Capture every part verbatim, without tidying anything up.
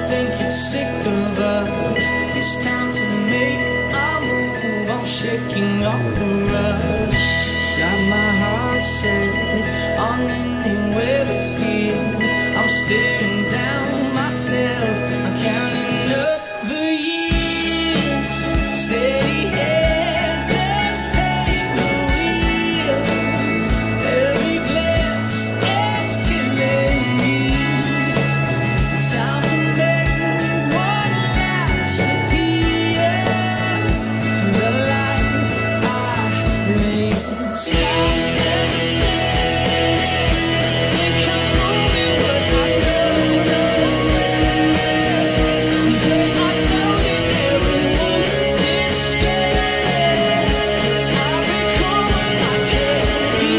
think it's sick of us. It's time to make a move. I'm shaking off the rust. Got my heart set on anywhere but here. I'm staring down myself. I'm counting up the years. Steady hands, just take the wheel. Every glance is killing me. Time to make one last appeal. The life I live. Stop and stay. Think I'm moving, but I don't know where. Yeah, I know that everyone is scared. I've become what I can't be.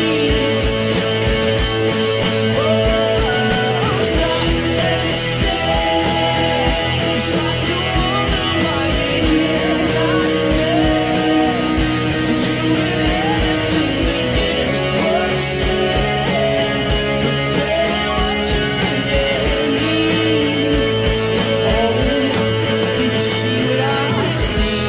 Oh, stop and stay. Stop to wonder why you're here right now. Doing everything to get what's said. Preparing what you're letting me. Oh, you see what I see.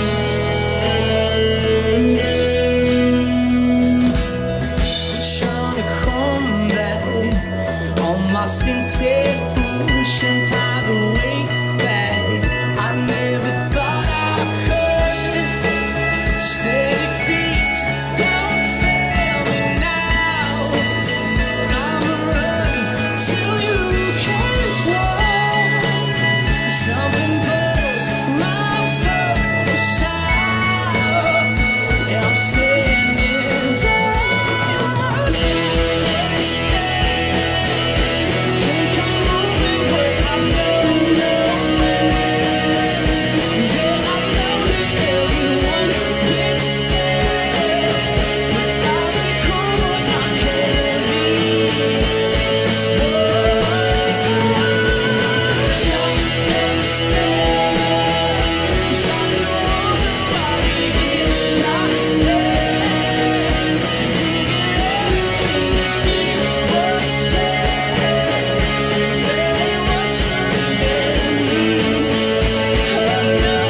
Trying to come back. All my senses pushing tight the weight back. I never thought I could. Steady feet, don't fail me now. I'ma run till you can't walk. Something pulls my focus out. And I'm standing down. Steady stay. Think I'm moving, but I don't know where. Yeah, I know that everyone gets scared. But I've become what I can't be. Oh, stop and stay. Stop to wonder why you're here right there. Doing everything to get what's said. Preparing what you're letting me. Oh, no.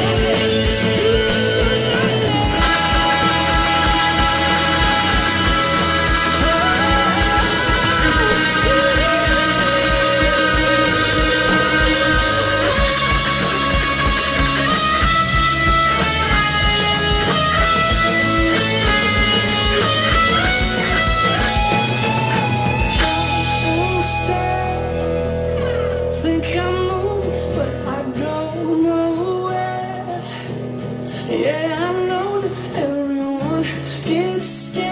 Think I'm moving, but I go nowhere. Yeah, I know that everyone gets scared.